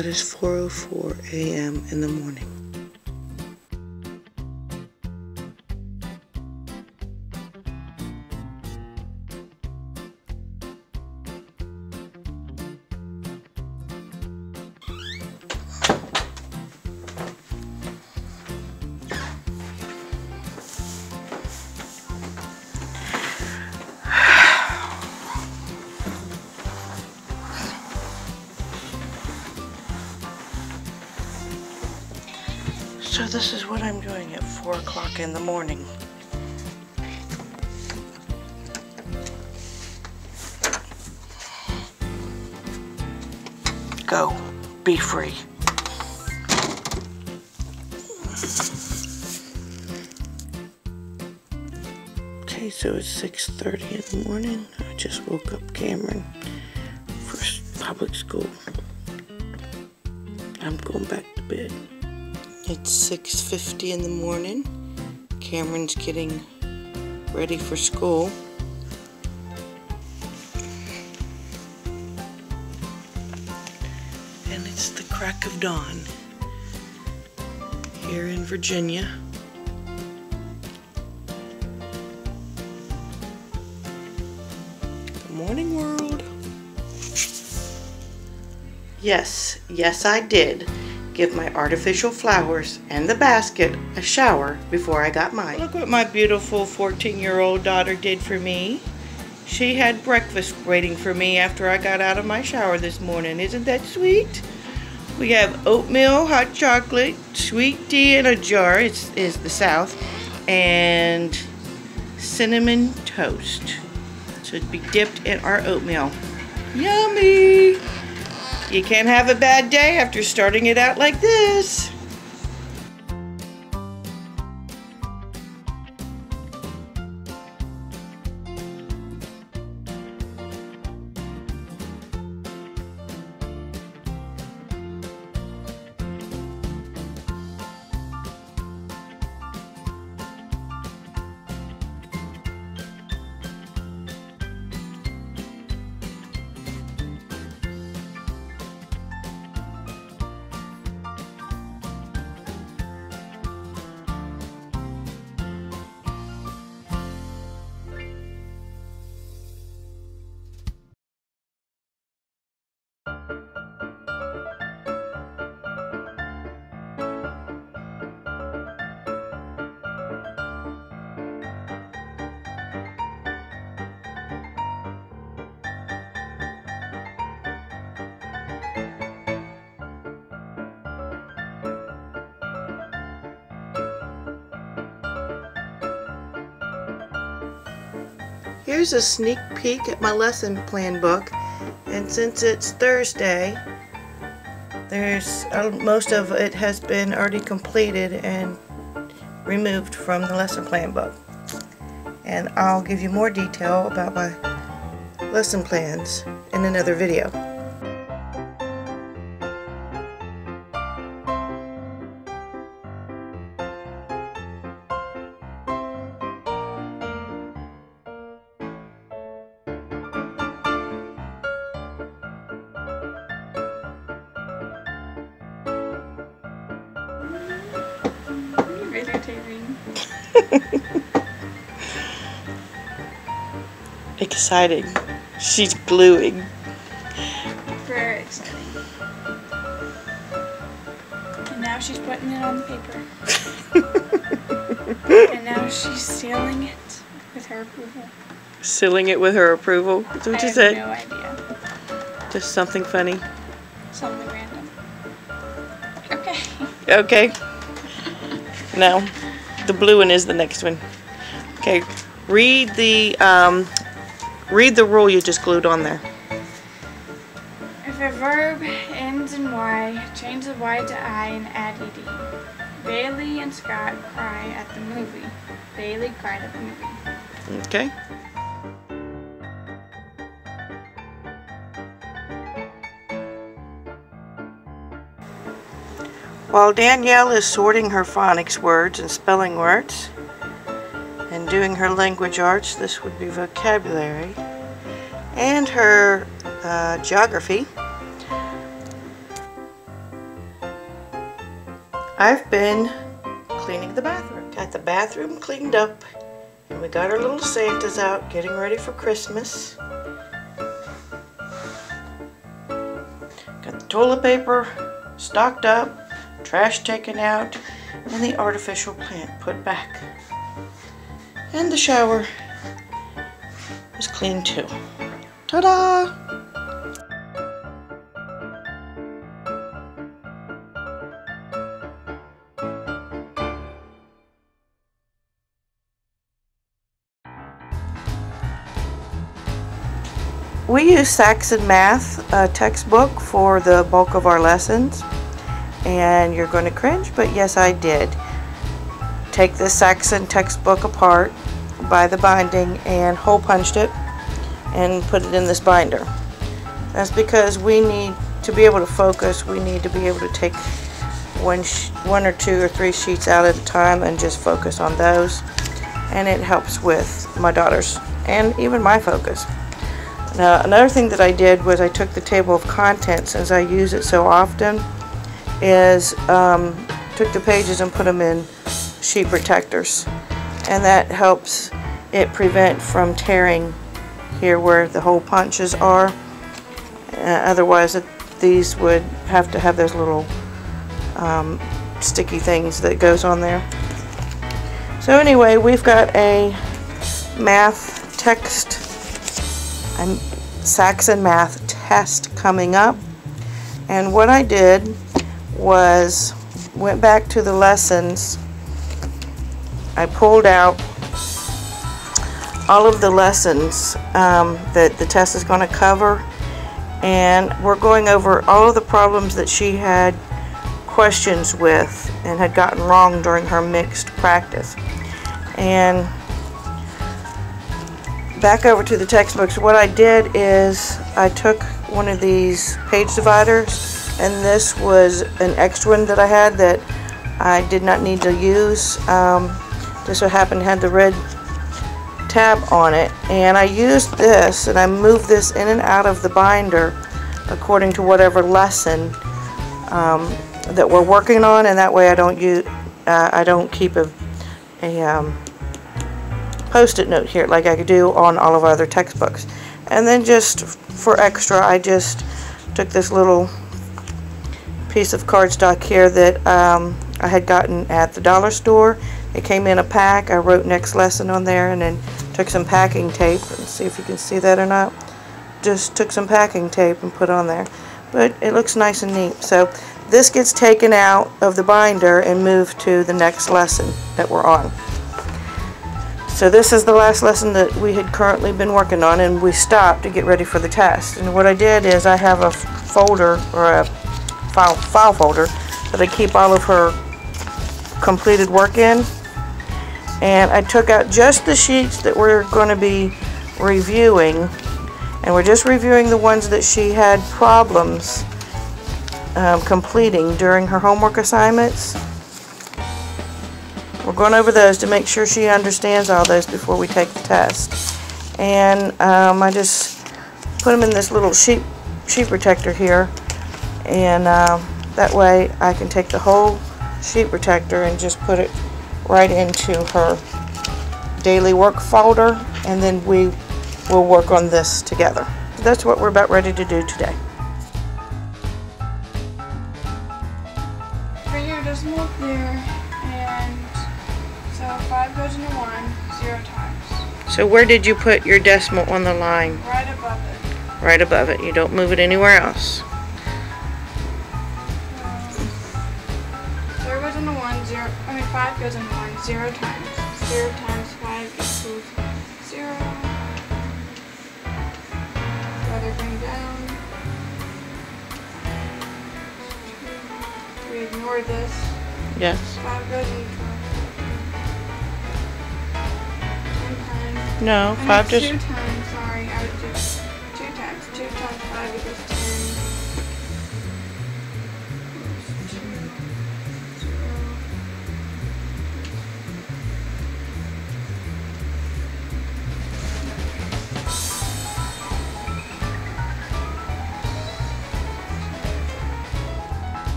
But it's 4:04 a.m. in the morning. So this is what I'm doing at 4 o'clock in the morning. Go. Be free. Okay, so it's 6:30 in the morning. I just woke up Cameron for public school. I'm going back to bed. It's 6:50 in the morning. Cameron's getting ready for school. And it's the crack of dawn here in Virginia. Good morning, world. Yes, I did give my artificial flowers and the basket a shower before I got mine. Look what my beautiful 14-year-old daughter did for me. She had breakfast waiting for me after I got out of my shower this morning. Isn't that sweet? We have oatmeal, hot chocolate, sweet tea in a jar, is the South, and cinnamon toast. So it'd be dipped in our oatmeal. Yummy! You can't have a bad day after starting it out like this. Here's a sneak peek at my lesson plan book, and since it's Thursday, there's most of it has been already completed and removed from the lesson plan book. And I'll give you more detail about my lesson plans in another video. Exciting. She's gluing. Very exciting. And now she's putting it on the paper. And now she's sealing it with her approval. Sealing it with her approval? That's what you said? I have no idea. Just something funny? Something random. Okay. Okay. Now, the blue one is the next one. Okay, read the rule you just glued on there. If a verb ends in Y, change the Y to I and add ED. Bailey and Scott cry at the movie. Bailey cried at the movie. Okay. While Danielle is sorting her phonics words and spelling words and doing her language arts, this would be vocabulary, and her geography, I've been cleaning the bathroom. Got the bathroom cleaned up, and we got our little Santas out getting ready for Christmas. Got the toilet paper stocked up, trash taken out, and the artificial plant put back. And the shower is clean too. Ta-da! We use Saxon Math textbook for the bulk of our lessons, and you're going to cringe, but yes, I did take this Saxon textbook apart by the binding and hole punched it and put it in this binder. That's because we need to be able to focus. We need to be able to take one or two or three sheets out at a time and just focus on those, and it helps with my daughters and even my focus. Now, another thing that I did was I took the table of contents, since I use it so often, is took the pages and put them in sheet protectors, and that helps it prevent from tearing here where the hole punches are. Otherwise these would have to have those little sticky things that goes on there. So anyway, we've got a math text, a Saxon Math test coming up, and what I did was went back to the lessons. I pulled out all of the lessons that the test is going to cover, and we're going over all of the problems that she had questions with and had gotten wrong during her mixed practice. And back over to the textbooks, what I did is I took one of these page dividers, and this was an extra one that I had that I did not need to use. This so happened to have the red tab on it, and I used this and I moved this in and out of the binder according to whatever lesson that we're working on, and that way I don't keep a post-it note here like I could do on all of our other textbooks. And then just for extra, I just took this little piece of cardstock here that I had gotten at the dollar store. It came in a pack. I wrote next lesson on there, and then took some packing tape. Let's see if you can see that or not. Just took some packing tape and put on there. But it looks nice and neat. So this gets taken out of the binder and moved to the next lesson that we're on. So this is the last lesson that we had currently been working on, and we stopped to get ready for the test. And what I did is I have a folder, or a file folder, that I keep all of her completed work in. And I took out just the sheets that we're going to be reviewing, and we're just reviewing the ones that she had problems completing during her homework assignments. We're going over those to make sure she understands all those before we take the test. And I just put them in this little sheet protector here, and that way I can take the whole sheet protector and just put it right into her daily work folder, and then we will work on this together. So that's what we're about ready to do today. Bring your decimal up there, and so 5 goes into 1 0 times. So where did you put your decimal on the line? Right above it. Right above it. You don't move it anywhere else. 5 goes into 1 0 times. 0 times 5 equals 0. Rather bring down. We ignore this. Yes. 5 goes into 12. 10 times. No, 5 just... 2 times, sorry. I would do 2 times. 2 times 5 equals 10.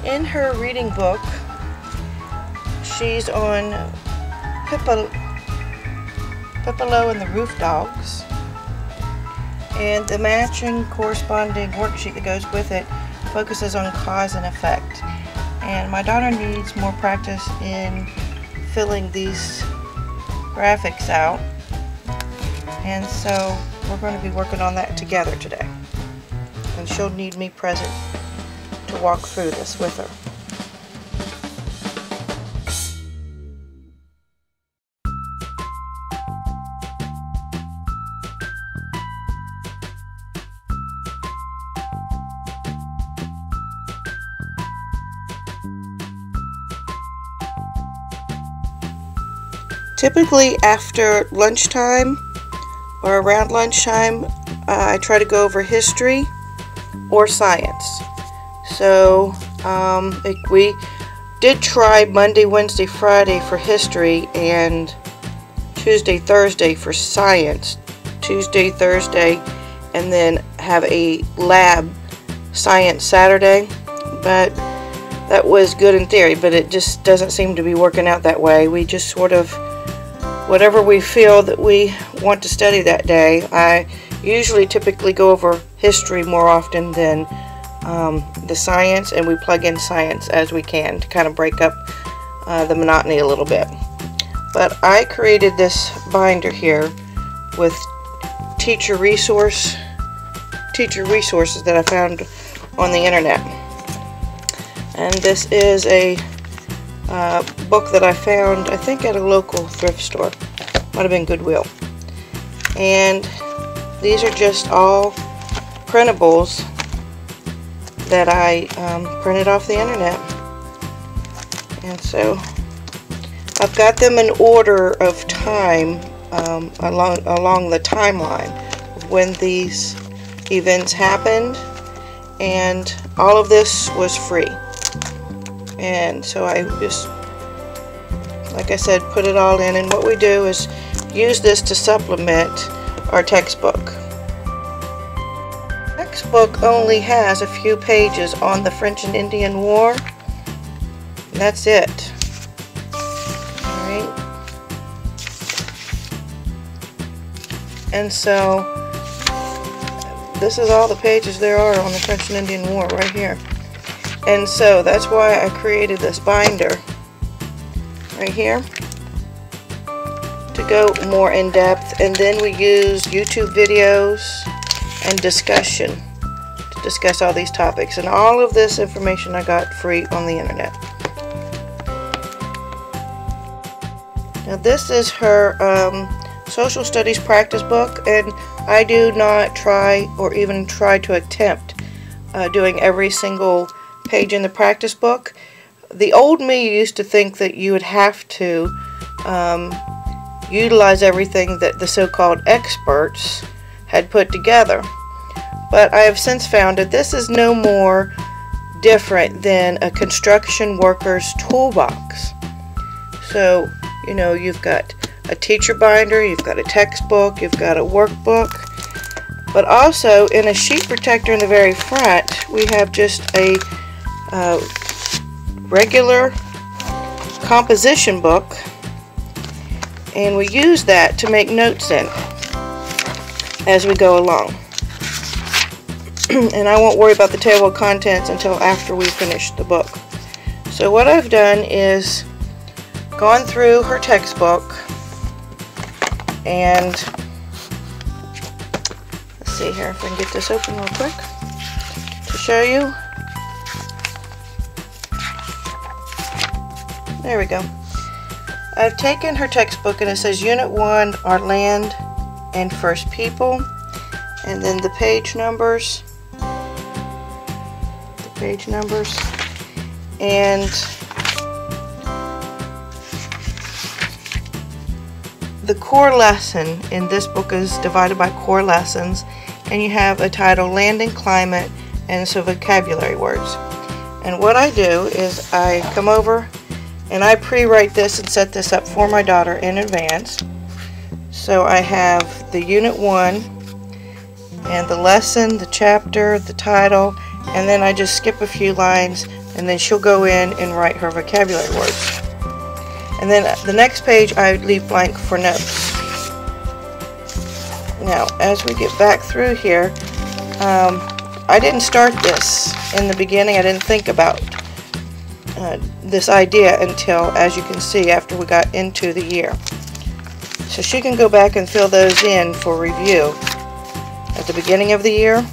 In her reading book, she's on Pipolo and the Roof Dogs, and the matching corresponding worksheet that goes with it focuses on cause and effect. And my daughter needs more practice in filling these graphics out, and so we're going to be working on that together today, and she'll need me present to walk through this with her. Typically after lunchtime or around lunchtime, I try to go over history or science. So we did try Monday, Wednesday, Friday for history and Tuesday, Thursday for science. Tuesday, Thursday, and then have a lab science Saturday. But that was good in theory, but it just doesn't seem to be working out that way. We just sort of, whatever we feel that we want to study that day. I usually typically go over history more often than the science, and we plug in science as we can to kind of break up the monotony a little bit. But I created this binder here with teacher resources that I found on the internet. And this is a book that I found, I think, at a local thrift store. Might have been Goodwill. And these are just all printables that I printed off the internet. And so I've got them in order of time along the timeline of when these events happened, and all of this was free. And so I just, like I said, put it all in, and what we do is use this to supplement our textbook. The textbook only has a few pages on the French and Indian War. That's it. Alright. And so this is all the pages there are on the French and Indian War right here. And so that's why I created this binder right here to go more in depth, and then we use YouTube videos and discussion to discuss all these topics, and all of this information I got free on the internet. Now this is her social studies practice book, and I do not try or even try to attempt doing every single page in the practice book. The old me used to think that you would have to utilize everything that the so-called experts had put together. But I have since found that this is no more different than a construction worker's toolbox. So, you know, you've got a teacher binder, you've got a textbook, you've got a workbook, but also in a sheet protector in the very front, we have just a regular composition book, and we use that to make notes in as we go along. And I won't worry about the table of contents until after we finish the book. So what I've done is gone through her textbook, and let's see here if I can get this open real quick to show you. There we go. I've taken her textbook, and it says Unit 1 are land and first people, and then the page numbers, and the core lesson in this book is divided by core lessons, and you have a title, Land and Climate, and some vocabulary words. And what I do is I come over and I pre-write this and set this up for my daughter in advance. So I have the Unit 1 and the lesson, the chapter, the title, and then I just skip a few lines and then she'll go in and write her vocabulary words. And then the next page I leave blank for notes. Now, as we get back through here, I didn't start this in the beginning. I didn't think about this idea until, as you can see, after we got into the year. So she can go back and fill those in for review at the beginning of the year.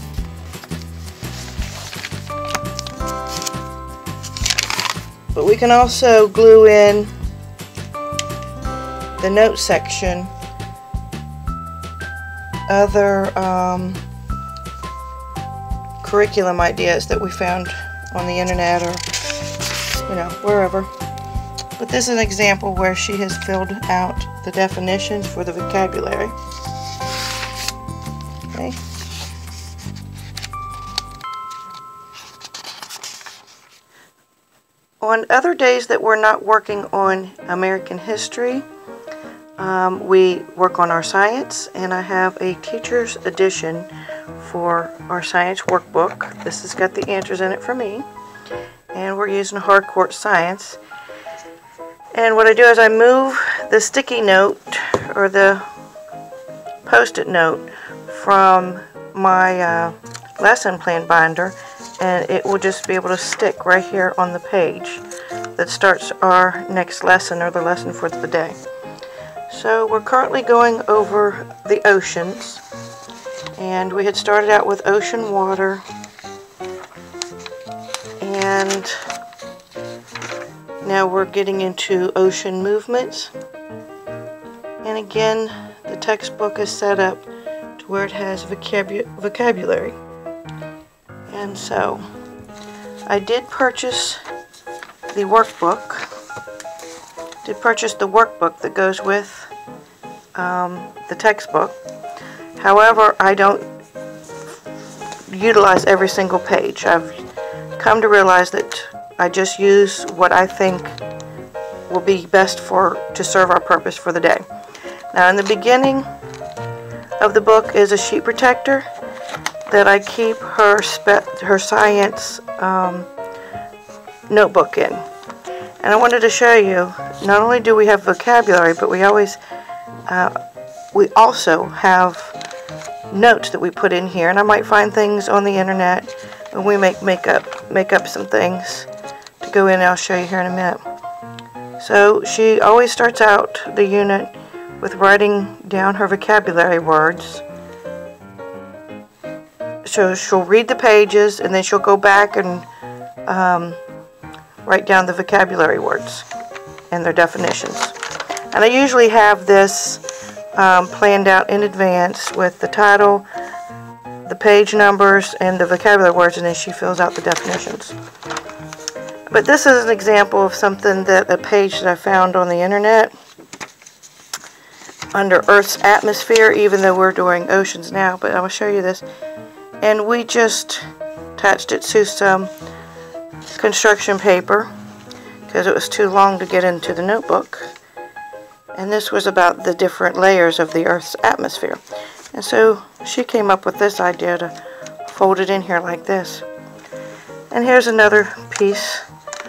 But we can also glue in the note section other curriculum ideas that we found on the internet or, you know, wherever. But this is an example where she has filled out the definitions for the vocabulary. Okay. On other days that we're not working on American history, we work on our science, and I have a teacher's edition for our science workbook. This has got the answers in it for me, and we're using Hardcourt Science. And what I do is I move the sticky note or the post-it note from my lesson plan binder, and it will just be able to stick right here on the page that starts our next lesson or the lesson for the day. So we're currently going over the oceans, and we had started out with ocean water, and now we're getting into ocean movements. And again, the textbook is set up to where it has vocabulary. And so I did purchase the workbook. That goes with the textbook. However, I don't utilize every single page. I've come to realize that I just use what I think will be best to serve our purpose for the day. Now, in the beginning of the book is a sheet protector that I keep her science notebook in. And I wanted to show you, not only do we have vocabulary, but we also have notes that we put in here. And I might find things on the internet when we make up some things to go in, and I'll show you here in a minute. So she always starts out the unit with writing down her vocabulary words. So she'll read the pages, and then she'll go back and write down the vocabulary words and their definitions. And I usually have this planned out in advance with the title, the page numbers, and the vocabulary words, and then she fills out the definitions. But this is an example of a page that I found on the internet under Earth's atmosphere, even though we're doing oceans now, but I will show you this. And we just attached it to some construction paper because it was too long to get into the notebook. And this was about the different layers of the Earth's atmosphere. And so she came up with this idea to fold it in here like this. And here's another piece.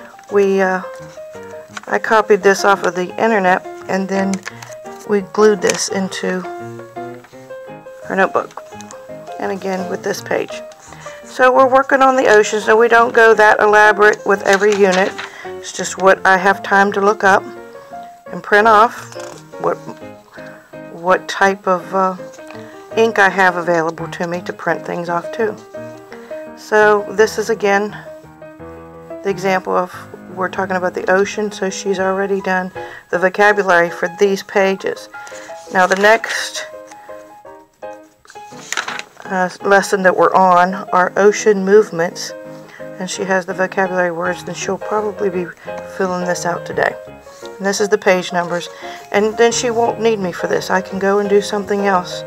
I copied this off of the internet, and then we glued this into her notebook. And again with this page. So we're working on the oceans. So we don't go that elaborate with every unit. It's just what I have time to look up and print off, what type of ink I have available to me to print things off too. So this is again the example of, we're talking about the ocean, so she's already done the vocabulary for these pages. Now the next lesson that we're on are ocean movements, and she has the vocabulary words, and she'll probably be filling this out today. And this is the page numbers, and then she won't need me for this. I can go and do something else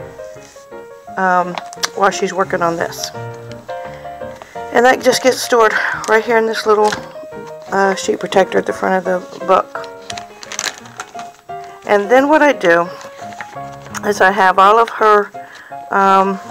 while she's working on this. And that just gets stored right here in this little sheet protector at the front of the book. And then what I do is I have all of her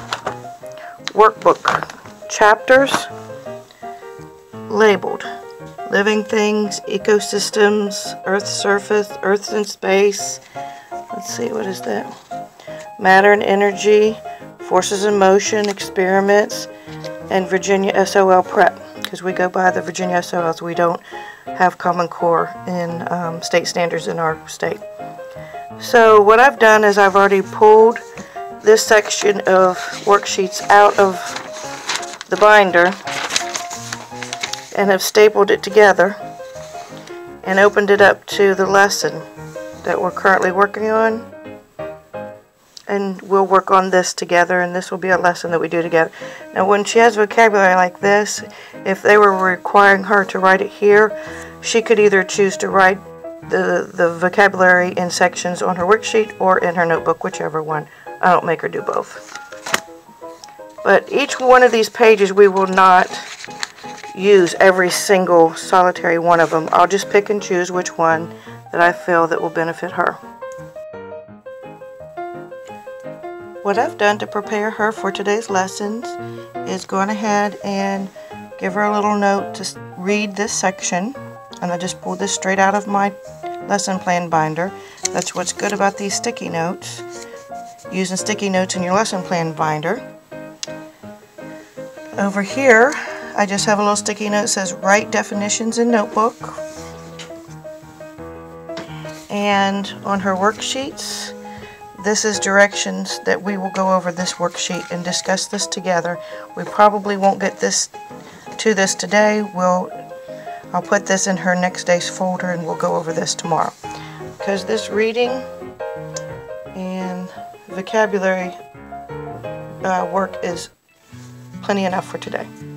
workbook chapters labeled. living things, ecosystems, Earth's surface, Earth and space. Let's see, what is that? Matter and energy, forces in motion, experiments, and Virginia SOL prep, because we go by the Virginia SOLs. We don't have Common Core in state standards in our state. So what I've done is I've already pulled this section of worksheets out of the binder and have stapled it together and opened it up to the lesson that we're currently working on, and we'll work on this together, and this will be a lesson that we do together. Now when she has vocabulary like this, if they were requiring her to write it here, she could either choose to write the vocabulary in sections on her worksheet or in her notebook, whichever one. I don't make her do both. But each one of these pages we will not use every single solitary one of them. I'll just pick and choose which one that I feel that will benefit her. What I've done to prepare her for today's lessons is gone ahead and give her a little note to read this section, and I just pulled this straight out of my lesson plan binder. That's what's good about these sticky notes, using sticky notes in your lesson plan binder. Over here I just have a little sticky note that says write definitions in notebook, and on her worksheets this is directions that we will go over this worksheet and discuss this together. We probably won't get this today. I'll put this in her next day's folder and we'll go over this tomorrow, because this reading and vocabulary work is plenty enough for today.